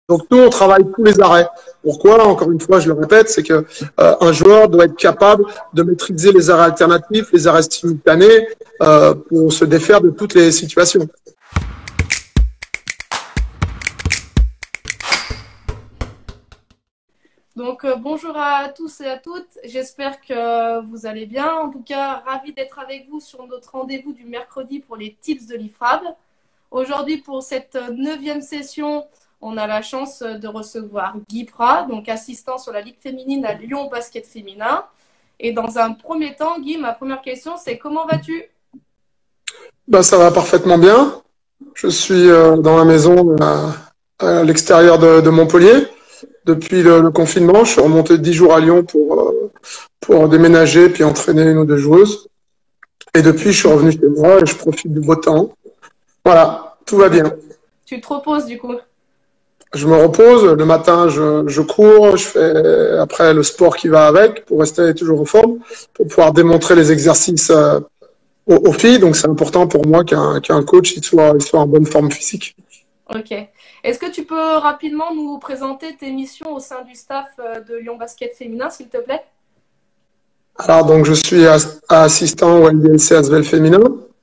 Donc nous, on travaille tous les arrêts. Pourquoi? Encore une fois, je le répète, c'est que un joueur doit être capable de maîtriser les arrêts alternatifs, les arrêts simultanés, pour se défaire de toutes les situations. Donc bonjour à tous et à toutes, j'espère que vous allez bien. En tout cas, ravi d'être avec vous sur notre rendez-vous du mercredi pour les tips de l'IFRAB. Aujourd'hui, pour cette 9e session, on a la chance de recevoir Guy Prat, donc assistant sur la Ligue féminine à Lyon Basket Féminin. Et dans un premier temps, Guy, ma première question, c'est comment vas-tu? Ben, ça va parfaitement bien. Je suis dans la maison à l'extérieur de Montpellier. Depuis le confinement, je suis remonté 10 jours à Lyon pour déménager puis entraîner une ou deux joueuses. Et depuis, je suis revenu chez moi et je profite du beau temps. Voilà, tout va bien. Tu te reposes du coup? Je me repose. Le matin, je cours. Je fais après le sport qui va avec pour rester toujours en forme, pour pouvoir démontrer les exercices aux filles. Donc, c'est important pour moi qu'un coach il soit en bonne forme physique. Ok. Est-ce que tu peux rapidement nous présenter tes missions au sein du staff de Lyon Basket Féminin, s'il te plaît? Alors, donc, je suis assistant au LDLC Asvel Féminin.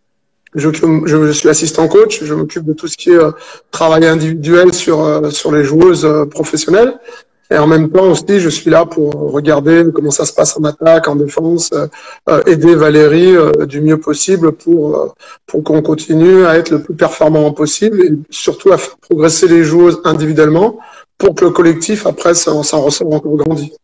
Je suis assistant coach. Je m'occupe de tout ce qui est travail individuel sur les joueuses professionnelles. Et en même temps aussi, je suis là pour regarder comment ça se passe en attaque, en défense, aider Valérie du mieux possible pour qu'on continue à être le plus performant possible et surtout à faire progresser les joueuses individuellement pour que le collectif, après, s'en ressort encore grandi.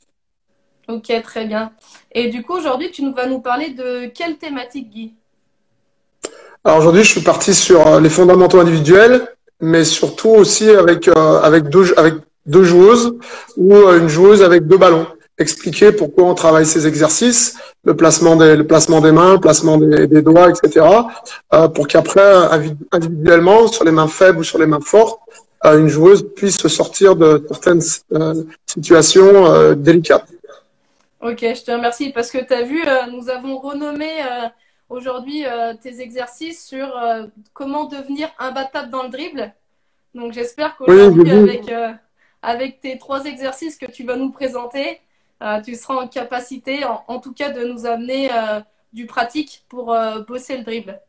Ok, très bien. Et du coup, aujourd'hui, tu vas nous parler de quelle thématique, Guy? Alors aujourd'hui, je suis parti sur les fondamentaux individuels, mais surtout aussi avec deux joueuses ou une joueuse avec deux ballons. Expliquer pourquoi on travaille ces exercices, le placement des mains, le placement des doigts, etc. Pour qu'après, individuellement, sur les mains faibles ou sur les mains fortes, une joueuse puisse se sortir de certaines situations délicates. Ok, je te remercie parce que tu as vu, nous avons renommé aujourd'hui tes exercices sur comment devenir imbattable dans le dribble. Donc j'espère qu'aujourd'hui, avec tes 3 exercices que tu vas nous présenter, tu seras en capacité, en tout cas, de nous amener du pratique pour bosser le dribble.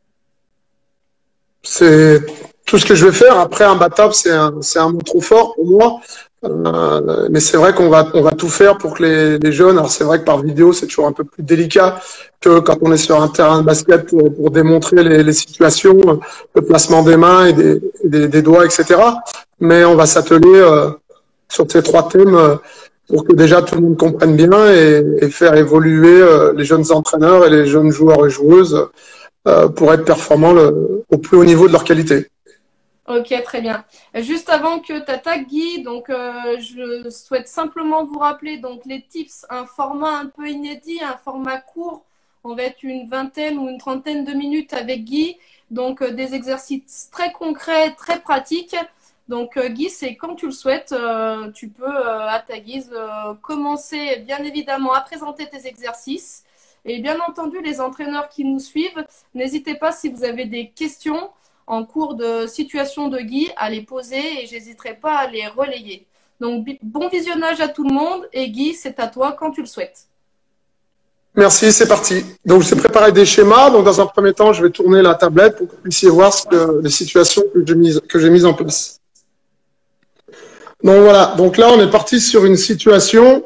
C'est tout ce que je vais faire. Après, imbattable, c'est un mot trop fort pour moi. Mais c'est vrai qu'on va tout faire pour que les jeunes, alors c'est vrai que par vidéo, c'est toujours un peu plus délicat que quand on est sur un terrain de basket pour démontrer les situations, le placement des mains et des doigts, etc. Mais on va s'atteler sur ces 3 thèmes pour que déjà tout le monde comprenne bien et faire évoluer les jeunes entraîneurs et les jeunes joueurs et joueuses pour être performants au plus haut niveau de leur qualité. Ok, très bien. Juste avant que tu attaques, Guy, donc, je souhaite simplement vous rappeler donc, les tips, un format un peu inédit, un format court. On va être une 20aine ou une 30aine de minutes avec Guy. Donc, des exercices très concrets, très pratiques. Donc, Guy, c'est quand tu le souhaites, tu peux, à ta guise, commencer bien évidemment à présenter tes exercices. Et bien entendu, les entraîneurs qui nous suivent, n'hésitez pas si vous avez des questions en cours de situation de Guy à les poser et je n'hésiterai pas à les relayer. Donc, bon visionnage à tout le monde et Guy, c'est à toi quand tu le souhaites. Merci, c'est parti. Donc, j'ai préparé des schémas. Donc, dans un premier temps, je vais tourner la tablette pour que vous puissiez voir les situations que j'ai mises en place. Donc, voilà. Donc là, on est parti sur une situation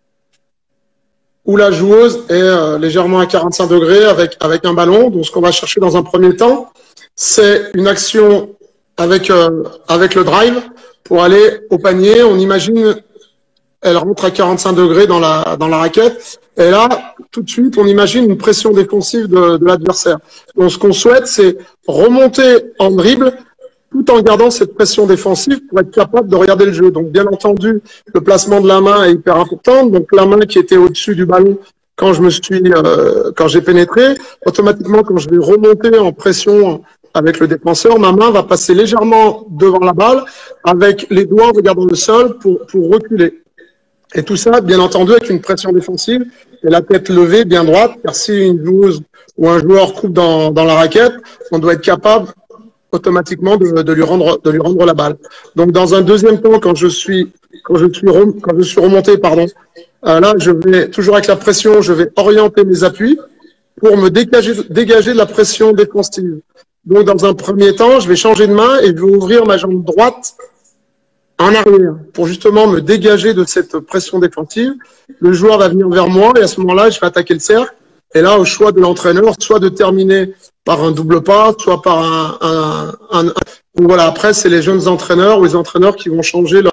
où la joueuse est légèrement à 45 degrés avec un ballon. Donc, ce qu'on va chercher dans un premier temps, c'est une action avec le drive pour aller au panier. On imagine, elle rentre à 45 degrés dans la raquette. Et là, tout de suite, on imagine une pression défensive de l'adversaire. Donc, ce qu'on souhaite, c'est remonter en dribble tout en gardant cette pression défensive pour être capable de regarder le jeu. Donc, bien entendu, le placement de la main est hyper important. Donc, la main qui était au-dessus du ballon quand j'ai pénétré, automatiquement, quand je vais remonter en pression avec le défenseur, ma main va passer légèrement devant la balle avec les doigts en regardant le sol pour reculer. Et tout ça, bien entendu, avec une pression défensive et la tête levée bien droite, car si une joueuse ou un joueur coupe dans la raquette, on doit être capable automatiquement de lui rendre la balle. Donc, dans un deuxième temps, quand je suis remonté, pardon, là, je vais, toujours avec la pression, je vais orienter mes appuis pour me dégager de la pression défensive. Donc, dans un premier temps, je vais changer de main et je vais ouvrir ma jambe droite en arrière pour justement me dégager de cette pression défensive. Le joueur va venir vers moi et à ce moment-là, je vais attaquer le cercle. Et là, au choix de l'entraîneur, soit de terminer par un double pas, soit par voilà, après, c'est les jeunes entraîneurs ou les entraîneurs qui vont changer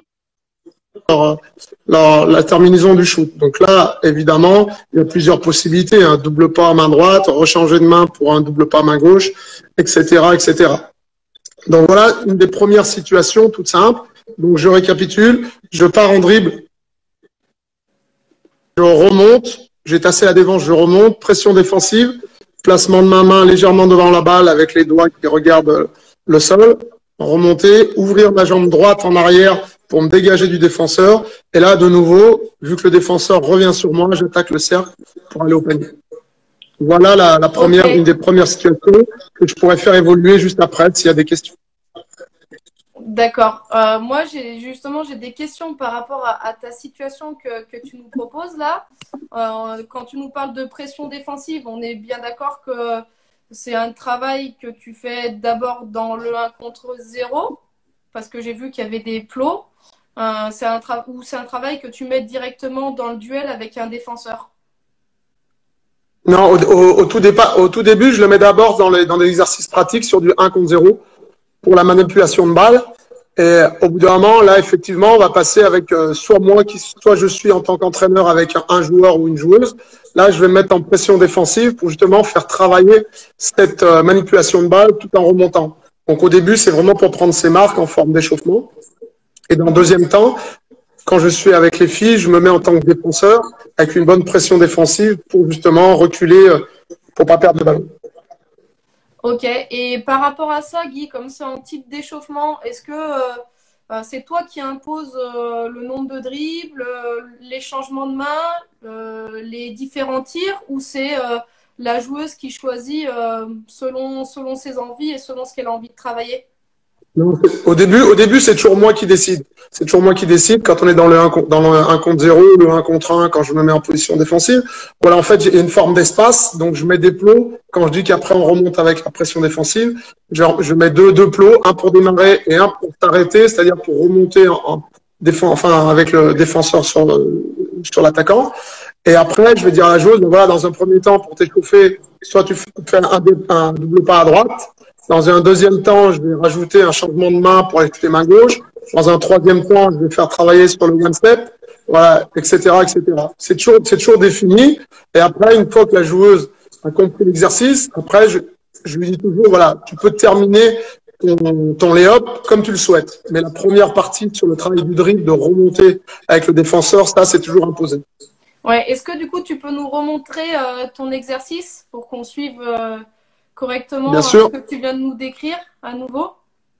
la terminaison du shoot. Donc là, évidemment, il y a plusieurs possibilités. Un double pas à main droite, rechanger de main pour un double pas à main gauche, etc., etc. Donc voilà une des premières situations toutes simples. Donc je récapitule, je pars en dribble, je remonte, j'ai tassé la défense, je remonte, pression défensive, placement de main légèrement devant la balle avec les doigts qui regardent le sol, remonter, ouvrir ma jambe droite en arrière pour me dégager du défenseur. Et là, de nouveau, vu que le défenseur revient sur moi, j'attaque le cercle pour aller au panier. Voilà la première, une des premières situations que je pourrais faire évoluer juste après s'il y a des questions. D'accord. Moi, j'ai des questions par rapport à ta situation que tu nous proposes là. Quand tu nous parles de pression défensive, on est bien d'accord que c'est un travail que tu fais d'abord dans le 1 contre 0, parce que j'ai vu qu'il y avait des plots. C'est un travail que tu mets directement dans le duel avec un défenseur. Non, au tout début, je le mets d'abord dans des exercices pratiques sur du 1 contre 0 pour la manipulation de balle. Et au bout d'un moment, là, effectivement, on va passer avec soit je suis en tant qu'entraîneur avec un joueur ou une joueuse. Là, je vais me mettre en pression défensive pour justement faire travailler cette manipulation de balle tout en remontant. Donc au début, c'est vraiment pour prendre ses marques en forme d'échauffement. Et dans le deuxième temps, quand je suis avec les filles, je me mets en tant que défenseur avec une bonne pression défensive pour justement reculer, pour pas perdre de ballon. Ok, et par rapport à ça, Guy, comme c'est en type d'échauffement, est-ce que c'est toi qui imposes le nombre de dribbles, les changements de main, les différents tirs, ou c'est la joueuse qui choisit selon ses envies et selon ce qu'elle a envie de travailler? Non, au début, c'est toujours moi qui décide. C'est toujours moi qui décide quand on est dans le 1 contre 0, le 1 contre 1, quand je me mets en position défensive. Voilà, en fait, j'ai une forme d'espace, donc je mets des plots. Quand je dis qu'après on remonte avec la pression défensive, je mets deux plots, un pour démarrer et un pour t'arrêter, c'est-à-dire pour remonter avec le défenseur sur l'attaquant. Et après, je vais dire à la joueuse, voilà, dans un premier temps, pour t'échauffer, soit tu fais un double pas à droite. Dans un deuxième temps, je vais rajouter un changement de main pour aller les mains gauche. Dans un troisième temps, je vais faire travailler sur le one step, voilà, etc., etc. C'est toujours défini. Et après, une fois que la joueuse a compris l'exercice, après, je lui dis toujours, voilà, tu peux terminer ton lay-up comme tu le souhaites. Mais la première partie sur le travail du dribble, de remonter avec le défenseur, ça, c'est toujours imposé. Ouais. Est-ce que du coup, tu peux nous remontrer ton exercice pour qu'on suive correctement ce que tu viens de nous décrire à nouveau?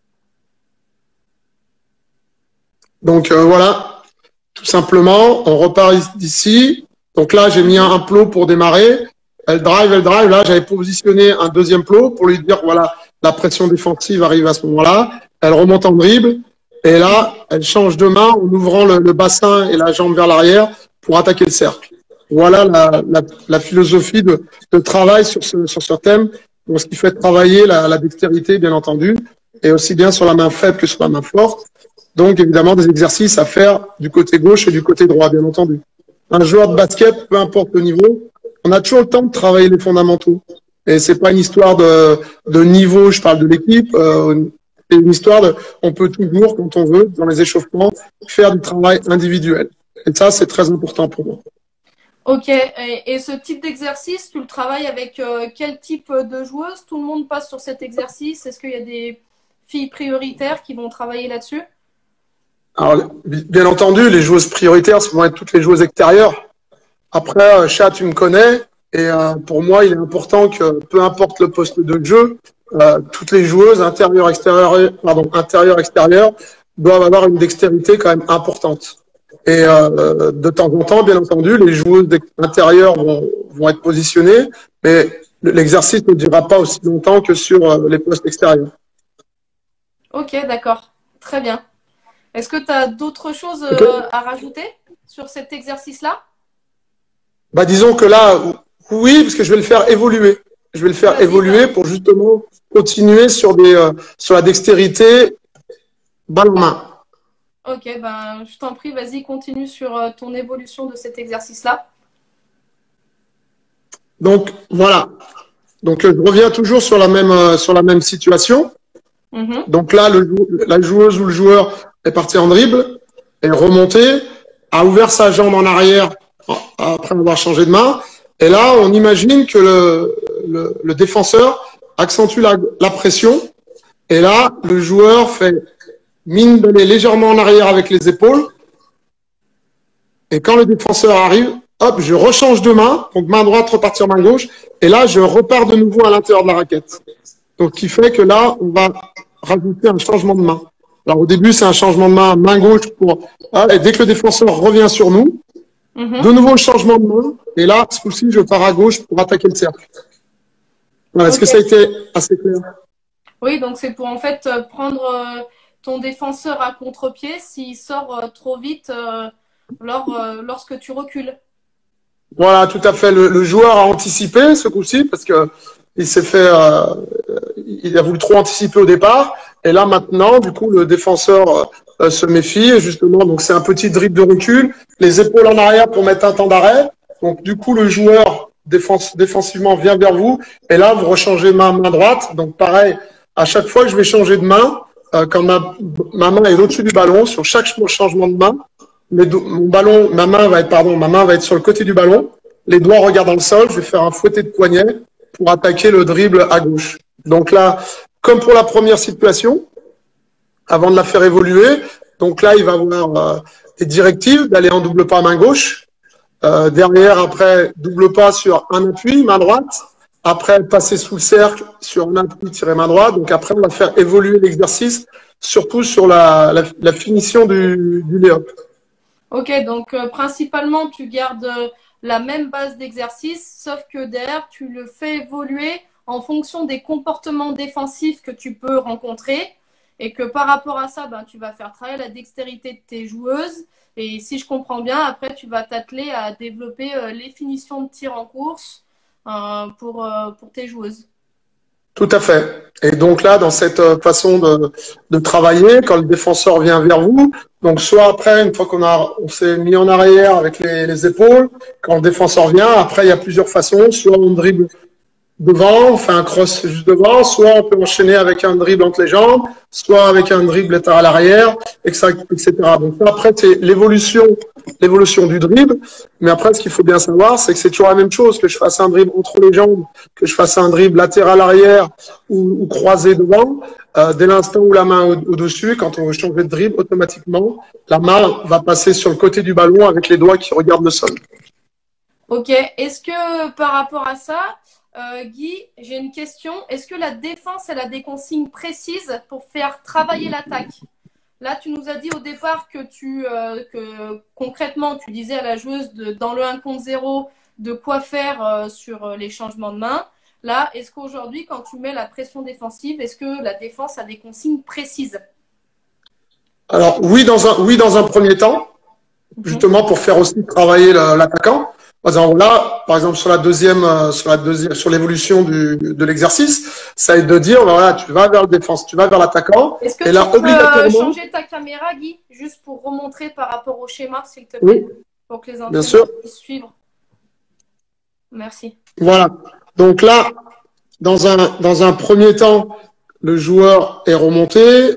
Donc voilà, tout simplement, on repart d'ici. Donc là, j'ai mis un plot pour démarrer. Elle drive. Là, j'avais positionné un deuxième plot pour lui dire, voilà, la pression défensive arrive à ce moment-là. Elle remonte en dribble. Et là, elle change de main en ouvrant le bassin et la jambe vers l'arrière pour attaquer le cercle. Voilà la philosophie de travail sur ce thème. Donc, ce qui fait travailler la dextérité, bien entendu, et aussi bien sur la main faible que sur la main forte. Donc, évidemment, des exercices à faire du côté gauche et du côté droit, bien entendu. Un joueur de basket, peu importe le niveau, on a toujours le temps de travailler les fondamentaux. Et c'est pas une histoire de niveau, je parle de l'équipe, c'est une histoire on peut toujours, quand on veut, dans les échauffements, faire du travail individuel. Et ça, c'est très important pour moi. Ok, et ce type d'exercice, tu le travailles avec quel type de joueuse? Tout le monde passe sur cet exercice? Est-ce qu'il y a des filles prioritaires qui vont travailler là-dessus? Alors, bien entendu, les joueuses prioritaires, ce vont être toutes les joueuses extérieures. Après, Chat, tu me connais, et pour moi, il est important que, peu importe le poste de jeu, toutes les joueuses intérieures-extérieures doivent avoir une dextérité quand même importante. Et de temps en temps, bien entendu, les joueuses intérieures vont être positionnées, mais l'exercice ne durera pas aussi longtemps que sur les postes extérieurs. Ok, d'accord. Très bien. Est-ce que tu as d'autres choses Ok. à rajouter sur cet exercice-là? Bah, disons que là, oui, parce que je vais le faire évoluer. Je vais le faire Vas-y, évoluer pour justement continuer sur sur la dextérité balle en main. ok, ben, je t'en prie, vas-y, continue sur ton évolution de cet exercice-là. Donc, voilà. Donc, je reviens toujours sur la même situation. Mhm. Donc là, la joueuse ou le joueur est parti en dribble, est remonté, a ouvert sa jambe en arrière après avoir changé de main. Et là, on imagine que le défenseur accentue la pression. Et là, le joueur fait mine d'aller légèrement en arrière avec les épaules. Et quand le défenseur arrive, hop, je rechange de main. Donc main droite, repartir main gauche. Et là, je repars de nouveau à l'intérieur de la raquette. Donc, qui fait que là, on va rajouter un changement de main. Alors, au début, c'est un changement de main gauche et dès que le défenseur revient sur nous, de nouveau le changement de main. Et là, ce coup-ci, je pars à gauche pour attaquer le cercle. Voilà, est-ce que Ok. ça a été assez clair? Oui, donc c'est pour en fait prendre ton défenseur à contre-pied s'il sort trop vite lorsque tu recules. Voilà, tout à fait. Le joueur a anticipé ce coup-ci parce que il s'est fait, il a voulu trop anticiper au départ. Et là, maintenant, du coup, le défenseur se méfie. Et justement, donc c'est un petit dribble de recul, les épaules en arrière pour mettre un temps d'arrêt. Donc, du coup, le joueur défensivement vient vers vous. Et là, vous rechangez main droite. Donc, pareil, à chaque fois que je vais changer de main, quand ma main est au-dessus du ballon, sur chaque changement de main, ma main va être sur le côté du ballon. Les doigts regardent dans le sol. Je vais faire un fouetté de poignet pour attaquer le dribble à gauche. Donc là, comme pour la première situation, avant de la faire évoluer, donc là, il va avoir des directives d'aller en double pas main gauche. Derrière, après, double pas sur un appui, main droite. Après, passer sous le cercle sur un appui, tirer main droite. Donc après, on va faire évoluer l'exercice, surtout sur la finition du lay-up. Ok, donc principalement tu gardes la même base d'exercice, sauf que derrière tu le fais évoluer en fonction des comportements défensifs que tu peux rencontrer et que par rapport à ça, ben, tu vas faire travailler la dextérité de tes joueuses. Et si je comprends bien, après tu vas t'atteler à développer les finitions de tir en course pour tes joueuses. Tout à fait. Et donc là, dans cette façon de travailler, quand le défenseur vient vers vous, donc soit après, une fois on s'est mis en arrière avec les épaules, quand le défenseur vient, après, il y a plusieurs façons, soit on dribble devant, on fait un cross juste devant, soit on peut enchaîner avec un dribble entre les jambes, soit avec un dribble latéral arrière, etc. Donc après, c'est l'évolution du dribble. Mais après, ce qu'il faut bien savoir, c'est que c'est toujours la même chose, que je fasse un dribble entre les jambes, que je fasse un dribble latéral arrière ou croisé devant. Dès l'instant où la main au-dessus, quand on veut changer de dribble, automatiquement, la main va passer sur le côté du ballon avec les doigts qui regardent le sol. Ok, est-ce que par rapport à ça, Guy, j'ai une question. Est-ce que la défense, elle a des consignes précises pour faire travailler l'attaque? Là, tu nous as dit au départ que concrètement, tu disais à la joueuse dans le 1 contre 0 de quoi faire sur les changements de main. Là, est-ce qu'aujourd'hui, quand tu mets la pression défensive, est-ce que la défense a des consignes précises? Alors oui, dans un premier temps, justement pour faire aussi travailler l'attaquant. Par exemple, là, par exemple, sur l'évolution de l'exercice, ça est de dire, voilà, tu vas vers le défense, tu vas vers l'attaquant. Est-ce que et là, tu peux obligatoirement, changer ta caméra, Guy, juste pour remontrer par rapport au schéma, s'il te plaît, oui, pour que les bien sûr. internautes puissent suivre? Merci. Voilà. Donc là, dans un premier temps, le joueur est remonté,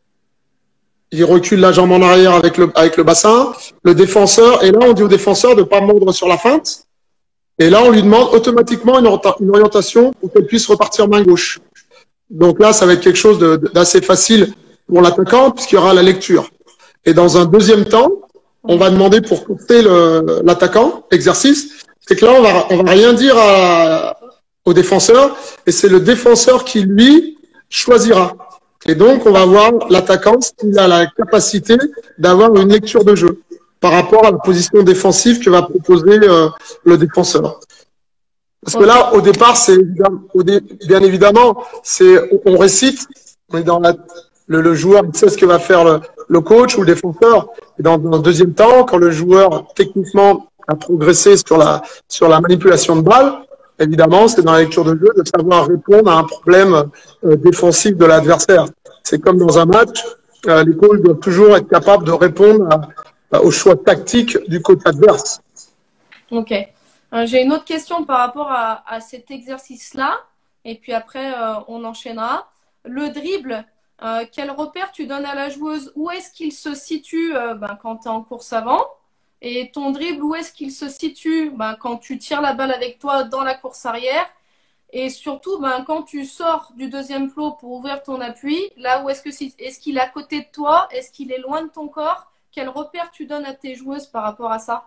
il recule la jambe en arrière avec le bassin. Le défenseur, et là, on dit au défenseur de ne pas mordre sur la feinte. Et là, on lui demande automatiquement une orientation pour qu'elle puisse repartir main gauche. Donc là, ça va être quelque chose d'assez facile pour l'attaquant puisqu'il y aura la lecture. Et dans un deuxième temps, on va demander pour courter l'attaquant, exercice, c'est que là, on va rien dire au défenseur et c'est le défenseur qui, lui, choisira. Et donc, on va voir l'attaquant s'il a la capacité d'avoir une lecture de jeu par rapport à la position défensive que va proposer le défenseur. Parce que là, au départ, bien évidemment, on récite, on est dans le joueur sait ce que va faire le coach ou le défenseur. Et dans le deuxième temps, quand le joueur techniquement a progressé sur la manipulation de balle, évidemment, c'est dans la lecture de jeu de savoir répondre à un problème défensif de l'adversaire. C'est comme dans un match, les coachs doivent toujours être capables de répondre au choix tactique du coach adverse. Ok. J'ai une autre question par rapport à cet exercice-là, et puis après, on enchaînera. Le dribble, quel repère tu donnes à la joueuse? Où est-ce qu'il se situe quand tu es en course avant? Et ton dribble, où est-ce qu'il se situe quand tu tires la balle avec toi dans la course arrière? Et surtout, quand tu sors du deuxième flot pour ouvrir ton appui, là où est-ce qu'il est à côté de toi? Est-ce qu'il est loin de ton corps? Quel repère tu donnes à tes joueuses par rapport à ça?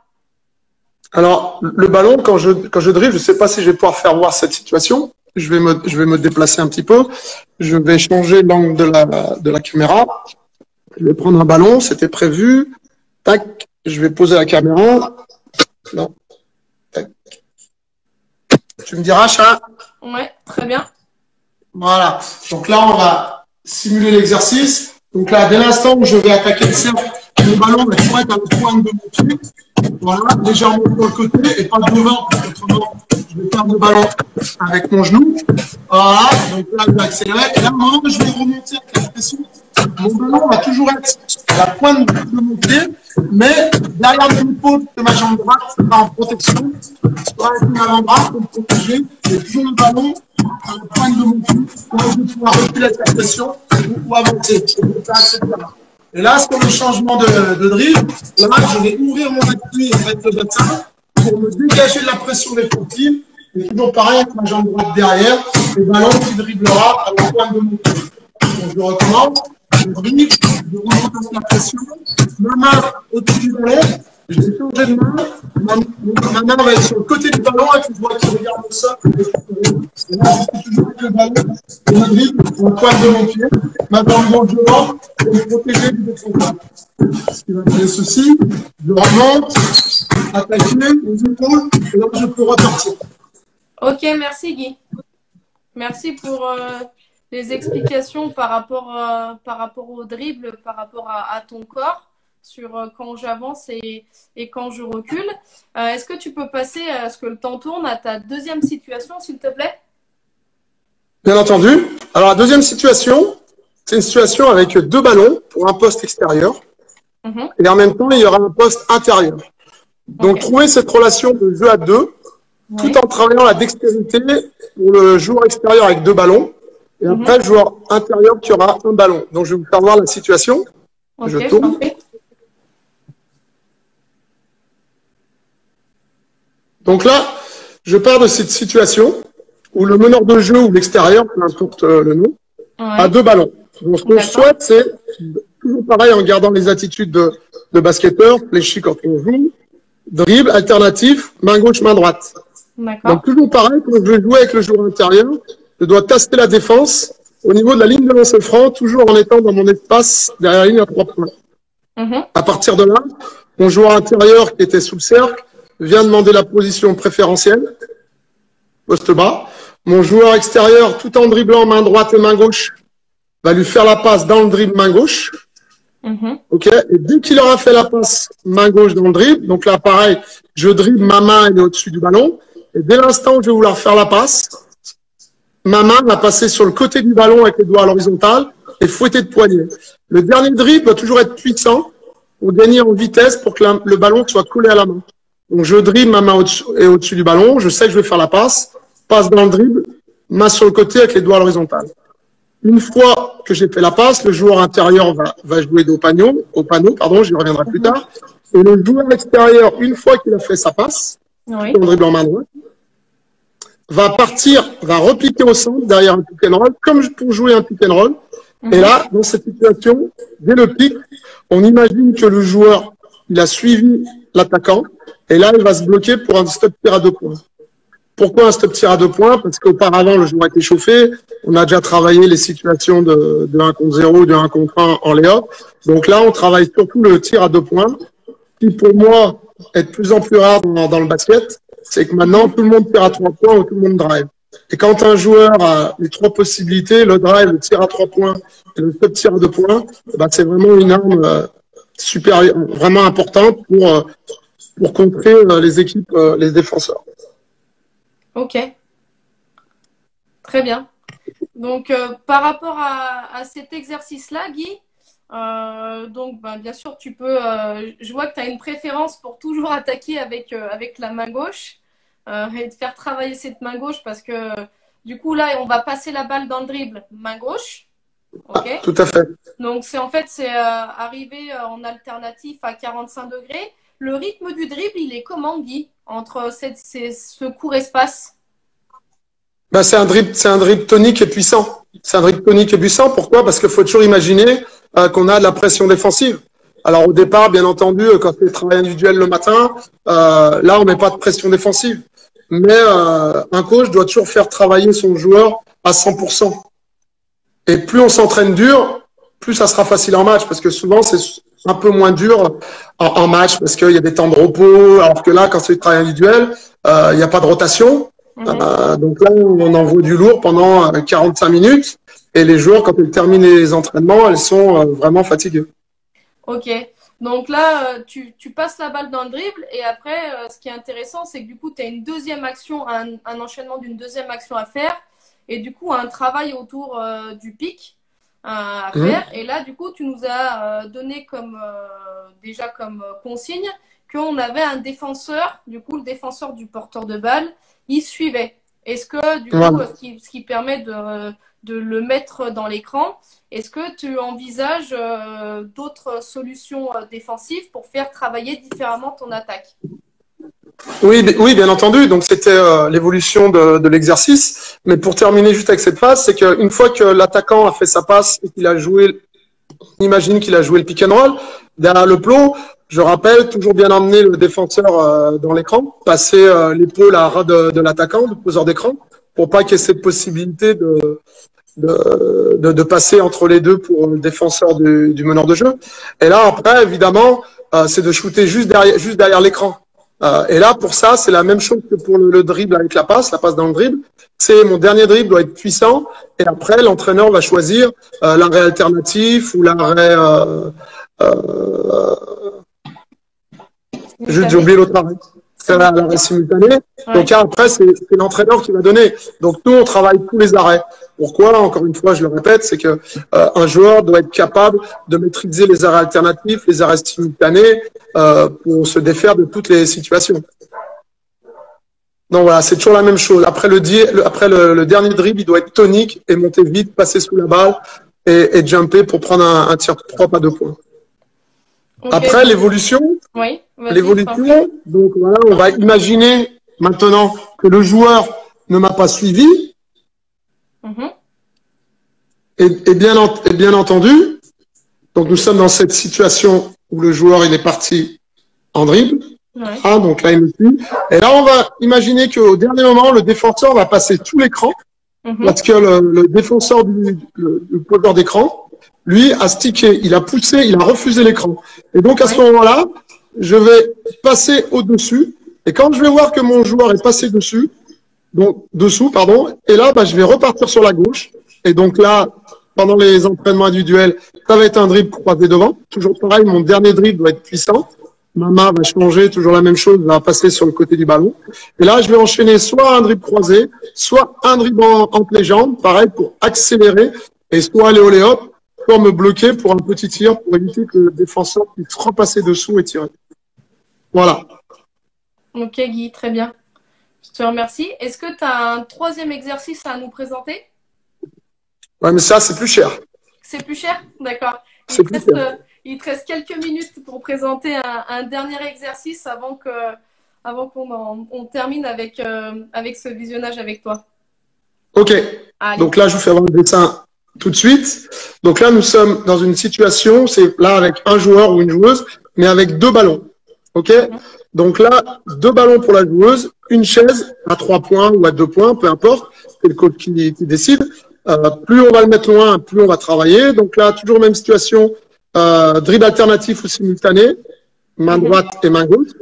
Alors, le ballon, quand je dribble, je ne sais pas si je vais pouvoir faire voir cette situation. Je vais me déplacer un petit peu. Je vais changer l'angle de la caméra. Je vais prendre un ballon, c'était prévu. Tac, je vais poser la caméra. Non. Tac. Tu me diras, chat? Ouais, très bien. Voilà. Donc là, on va simuler l'exercice. Donc là, dès l'instant où je vais attaquer le cercle, le ballon va toujours être à la pointe de mon pied. Voilà, légèrement sur le côté et pas devant, parce qu'autrement, je vais perdre le ballon avec mon genou. Voilà, donc là, je vais accélérer. Et là, au moment où je vais remonter avec la pression, mon ballon va toujours être à la pointe de mon pied, mais derrière l'épaule de ma jambe droite, pas en protection, soit avec mon avant-bras pour me protéger. J'ai toujours le ballon à la pointe de mon pied pour que je vais pouvoir reculer avec la pression ou avancer, etc. Et là, sur le changement de dribble, là, je vais ouvrir mon appui avec le bassin pour me dégager de la pression défensive. Et toujours pareil avec ma jambe droite derrière, le ballon qui dribblera à la pointe de mon pied. Donc, je recommence, je dribble, je remonte avec la pression, ma main au-dessus du ballon, je vais changer de main, ma main va être sur le côté du ballon avec le doigt qui regarde le sol. Et là, je suis toujours avec le ballon et ma dribble à la pointe de mon pied, ma jambe gauche devant pour me protéger du défenseur. Ce qui va donner ceci, je remonte, attaquer les épaules, et là, je peux repartir. Ok, merci Guy. Merci pour les explications par rapport au dribble, par rapport à ton corps, sur quand j'avance et quand je recule. Est-ce que tu peux passer, à ce que le temps tourne, à ta deuxième situation, s'il te plaît? Bien entendu. Alors, la deuxième situation, c'est une situation avec deux ballons pour un poste extérieur. Et en même temps, il y aura un poste intérieur. Donc, trouver cette relation de jeu à deux, tout en travaillant la dextérité pour le joueur extérieur avec deux ballons. Et après, le joueur intérieur qui aura un ballon. Donc, je vais vous faire voir la situation. Je tourne. Donc là, je pars de cette situation où le meneur de jeu ou l'extérieur, peu importe le nom, a deux ballons. Donc, ce que je souhaite, c'est toujours pareil en gardant les attitudes de basketteur, fléchi quand on joue, dribble, alternatif, main gauche, main droite. Donc, toujours pareil, quand je vais jouer avec le joueur intérieur, je dois tester la défense au niveau de la ligne de lancer franc, toujours en étant dans mon espace derrière la ligne à 3 points. À partir de là, mon joueur intérieur qui était sous le cercle vient demander la position préférentielle, poste bas. Mon joueur extérieur, tout en dribblant main droite et main gauche, va lui faire la passe dans le dribble main gauche. Ok. Et dès qu'il aura fait la passe main gauche dans le dribble, donc là, pareil, je dribble, ma main elle est au-dessus du ballon. Et dès l'instant où je vais vouloir faire la passe, ma main va passer sur le côté du ballon avec les doigts à l'horizontale et fouetter de poignet. Le dernier dribble doit toujours être puissant pour gagner en vitesse pour que le ballon soit collé à la main. Donc, je dribble, ma main au-dessus du ballon. Je sais que je vais faire la passe dans le dribble, main sur le côté avec les doigts à l'horizontale. Une fois que j'ai fait la passe, le joueur intérieur va jouer au panneau, j'y reviendrai plus tard. Et le joueur extérieur, une fois qu'il a fait sa passe, en dribblant main droite, va partir, va repiquer au centre derrière un pick and roll, comme pour jouer un pick and roll. Et là, dans cette situation, dès le pic, on imagine que le joueur, il a suivi l'attaquant, et là, il va se bloquer pour un stop tir à 2 points. Pourquoi un stop tir à 2 points? Parce qu'auparavant, le joueur était chauffé. On a déjà travaillé les situations de 1 contre 0, de 1 contre 1 en lay-up. Donc là, on travaille surtout le tir à 2 points, qui pour moi est de plus en plus rare dans le basket. C'est que maintenant, tout le monde tire à 3 points ou tout le monde drive. Et quand un joueur a les trois possibilités, le drive, le tir à 3 points et le top tir à 2 points, bah, c'est vraiment une arme vraiment importante pour contrer les équipes, les défenseurs. Ok, très bien. Donc, par rapport à cet exercice-là, Guy, donc ben, bien sûr, tu peux. Je vois que tu as une préférence pour toujours attaquer avec la main gauche et de faire travailler cette main gauche parce que du coup, là, on va passer la balle dans le dribble, main gauche. Ok. Tout à fait. Donc, c'est arriver en alternatif à 45 degrés. Le rythme du dribble, il est comment, Guy, entre ce court espace? Ben, c'est un dribble tonique et puissant. C'est un dribble tonique et puissant. Pourquoi? Parce qu'il faut toujours imaginer qu'on a de la pression défensive. Alors au départ, bien entendu, quand c'est le travail individuel le matin, là, on met pas de pression défensive. Mais un coach doit toujours faire travailler son joueur à 100%. Et plus on s'entraîne dur, plus ça sera facile en match. Parce que souvent, c'est un peu moins dur en match parce qu'il y a des temps de repos. Alors que là, quand c'est le travail individuel, il n'y a pas de rotation. Donc là, on envoie du lourd pendant 45 minutes et les joueurs, quand ils terminent les entraînements, elles sont vraiment fatiguées. Ok, donc là, tu passes la balle dans le dribble et après, ce qui est intéressant, c'est que du coup, tu as une deuxième action, un enchaînement d'une deuxième action à faire et du coup, un travail autour du pic à faire. Et là, du coup, tu nous as donné déjà comme consigne qu'on avait un défenseur, du coup, le défenseur du porteur de balle, il suivait. Est-ce que, du coup, ce qui permet de le mettre dans l'écran, est-ce que tu envisages d'autres solutions défensives pour faire travailler différemment ton attaque? Oui, bien entendu. Donc, c'était l'évolution de l'exercice. Mais pour terminer juste avec cette phase, c'est qu'une fois que l'attaquant a fait sa passe et qu'il a joué, on imagine qu'il a joué le pick and roll, derrière le plot, je rappelle, toujours bien emmener le défenseur dans l'écran, passer l'épaule à ras de l'attaquant, du poseur d'écran, pour pas qu'il y ait cette possibilité de passer entre les deux pour le défenseur du meneur de jeu. Et là, après, évidemment, c'est de shooter juste derrière l'écran. Et là, pour ça, c'est la même chose que pour le dribble avec la passe dans le dribble. C'est mon dernier dribble doit être puissant. Et après, l'entraîneur va choisir l'arrêt alternatif ou l'arrêt... j'ai oublié l'autre arrêt. C'est l'arrêt simultané. Ouais. Donc après, c'est l'entraîneur qui va donner. Donc nous, on travaille tous les arrêts. Pourquoi? Encore une fois, je le répète, c'est que un joueur doit être capable de maîtriser les arrêts alternatifs, les arrêts simultanés pour se défaire de toutes les situations. Donc voilà, c'est toujours la même chose. Après le dernier dribble, il doit être tonique et monter vite, passer sous la balle et jumper pour prendre un tir propre à 2 points. Okay. Après, l'évolution, donc voilà, on va imaginer maintenant que le joueur ne m'a pas suivi. Et bien entendu, donc nous sommes dans cette situation où le joueur il est parti en dribble. Ouais. Donc là, il me suit. Et là, on va imaginer qu'au dernier moment, le défenseur va passer tout l'écran parce que le défenseur du poseur d'écran, lui, a stické, il a poussé, il a refusé l'écran. Et donc, à ce moment-là, je vais passer au-dessus. Et quand je vais voir que mon joueur est passé dessous, et là, je vais repartir sur la gauche. Et donc là, pendant les entraînements individuels, ça va être un dribble croisé devant. Toujours pareil, mon dernier dribble doit être puissant. Ma main va changer, toujours la même chose, va passer sur le côté du ballon. Et là, je vais enchaîner soit un dribble croisé, soit un dribble entre les jambes, pareil, pour accélérer, et soit aller au lay-up, soit me bloquer pour un petit tir pour éviter que le défenseur puisse repasser dessous et tirer. Voilà. Ok, Guy, très bien. Je te remercie. Est-ce que tu as un troisième exercice à nous présenter? Ouais, mais ça, c'est plus cher. C'est plus cher? D'accord. Il te reste quelques minutes pour présenter un dernier exercice avant qu'on termine avec ce visionnage avec toi. Ok. Allez. Donc là, je vous fais avoir le dessin tout de suite. Donc là, nous sommes dans une situation, c'est là avec un joueur ou une joueuse, mais avec 2 ballons. Ok. Donc là, 2 ballons pour la joueuse, une chaise à 3 points ou à 2 points, peu importe, c'est le coach qui décide. Plus on va le mettre loin, plus on va travailler. Donc là, toujours même situation, dribble alternatif ou simultané, main droite et main gauche.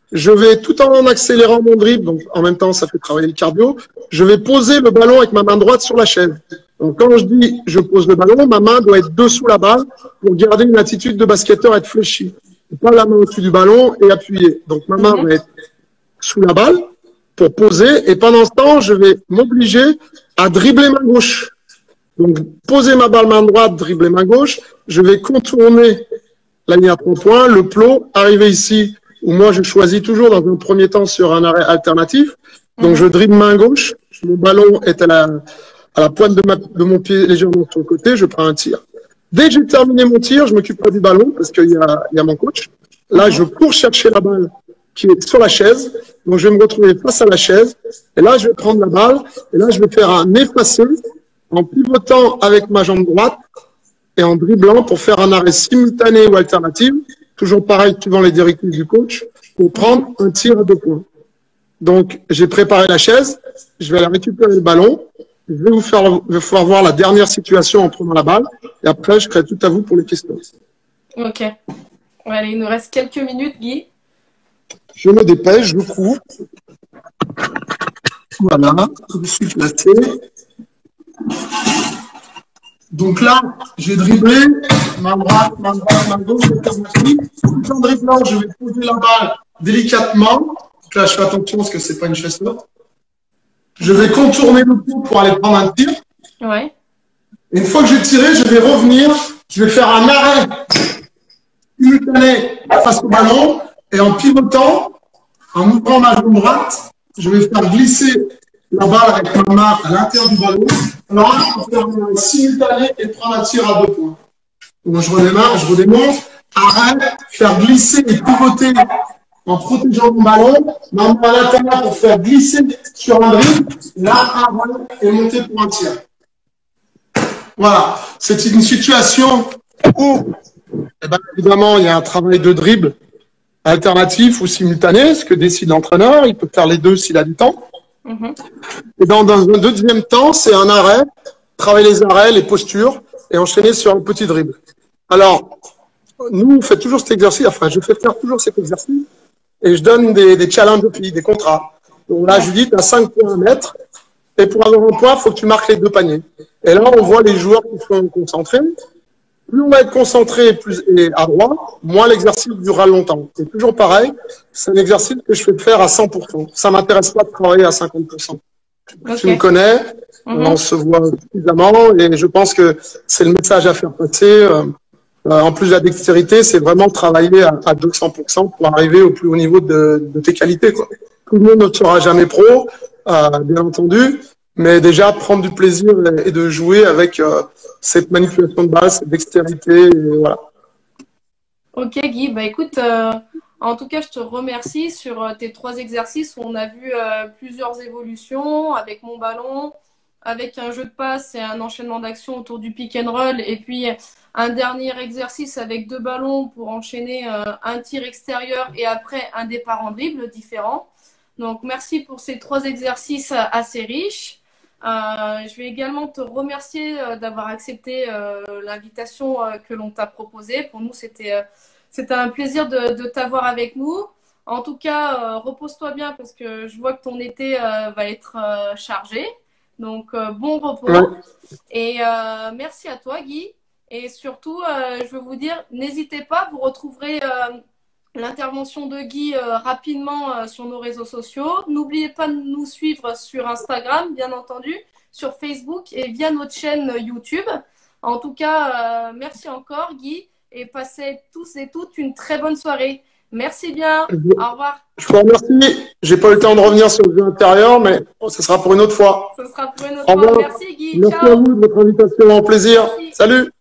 je vais, tout en accélérant mon dribble, donc en même temps, ça fait travailler le cardio, je vais poser le ballon avec ma main droite sur la chaise. Donc, quand je dis je pose le ballon, ma main doit être dessous la balle pour garder une attitude de basketteur, être fléchie. Pas la main au-dessus du ballon et appuyer. Donc, ma main va être sous la balle pour poser. Et pendant ce temps, je vais m'obliger à dribbler main gauche. Donc, poser ma balle main droite, dribbler main gauche. Je vais contourner la ligne à 3 points, le plot, arriver ici où moi, je choisis toujours dans un premier temps sur un arrêt alternatif. Donc, je dribble main gauche. Mon ballon est à la pointe de mon pied légèrement sur le côté. Je prends un tir. Dès que j'ai terminé mon tir, je m'occupe pas du ballon parce qu'il y a mon coach. Là, je cours chercher la balle qui est sur la chaise. Donc, je vais me retrouver face à la chaise. Et là, je vais prendre la balle. Et là, je vais faire un effacé en pivotant avec ma jambe droite et en dribblant pour faire un arrêt simultané ou alternatif. Toujours pareil, suivant les directives du coach, pour prendre un tir à 2 points. Donc, j'ai préparé la chaise. Je vais aller récupérer le ballon. Je vais vous faire voir la dernière situation en prenant la balle. Et après, je serai tout à vous pour les questions. Ok. Allez, il nous reste quelques minutes, Guy. Je me dépêche, je cours. Voilà, je suis placé. Donc là, j'ai dribblé, main droite, main gauche, tout en dribblant, je vais poser la balle délicatement. Donc là, je fais attention parce que c'est pas une chaise morte. Je vais contourner le coup pour aller prendre un tir. Ouais. Et une fois que j'ai tiré, je vais revenir, je vais faire un arrêt simultané face au ballon et en pivotant, en ouvrant ma jambe droite, je vais faire glisser la balle avec ma main à l'intérieur du ballon. Alors là, je vais faire un simultané et prendre un tir à 2 points. Donc je redémarre, je redémontre, arrêt, faire glisser et pivoter en protégeant mon ballon, ma main à l'intérieur pour faire glisser sur un dribble, là, arrêt et monter pour un tir. Voilà, c'est une situation où, eh ben, évidemment, il y a un travail de dribble alternatif ou simultané, ce que décide l'entraîneur. Il peut faire les deux s'il a du temps. Et dans un deuxième temps, c'est un arrêt, travailler les arrêts, les postures et enchaîner sur un petit dribble. Alors, nous, on fait toujours cet exercice, enfin, je fais faire toujours cet exercice et je donne des challenges aux filles, des contrats. Donc là, je dis, tu as 5 points à mettre et pour avoir un point, il faut que tu marques les 2 paniers. Et là, on voit les joueurs qui sont concentrés. Plus on va être concentré et adroit, moins l'exercice durera longtemps. C'est toujours pareil, c'est un exercice que je fais faire à 100%. Ça m'intéresse pas de travailler à 50%. Okay. Tu me connais, on se voit suffisamment et je pense que c'est le message à faire passer. En plus de la dextérité, c'est vraiment travailler à 200% pour arriver au plus haut niveau de tes qualités, quoi. Tout le monde ne sera jamais pro, bien entendu, mais déjà prendre du plaisir et de jouer avec cette manipulation de balle, cette dextérité, et voilà. Ok Guy, bah écoute, en tout cas je te remercie sur tes 3 exercices où on a vu plusieurs évolutions avec mon ballon, avec un jeu de passe et un enchaînement d'actions autour du pick and roll et puis un dernier exercice avec 2 ballons pour enchaîner un tir extérieur et après un départ en dribble différent. Donc merci pour ces 3 exercices assez riches. Je vais également te remercier d'avoir accepté l'invitation que l'on t'a proposée. Pour nous, c'était un plaisir de t'avoir avec nous. En tout cas, repose-toi bien parce que je vois que ton été va être chargé. Donc, bon repos. Et merci à toi, Guy. Et surtout, je veux vous dire, n'hésitez pas, vous retrouverez l'intervention de Guy rapidement sur nos réseaux sociaux. N'oubliez pas de nous suivre sur Instagram, bien entendu, sur Facebook et via notre chaîne YouTube. En tout cas, merci encore Guy et passez tous et toutes une très bonne soirée. Merci bien. Au revoir. Je vous remercie. J'ai pas eu le temps de revenir sur le jeu intérieur, mais ce sera pour une autre fois. Ce sera pour une autre fois. Merci Guy. Merci Ciao. à vous de votre invitation. Un plaisir. Merci. Salut.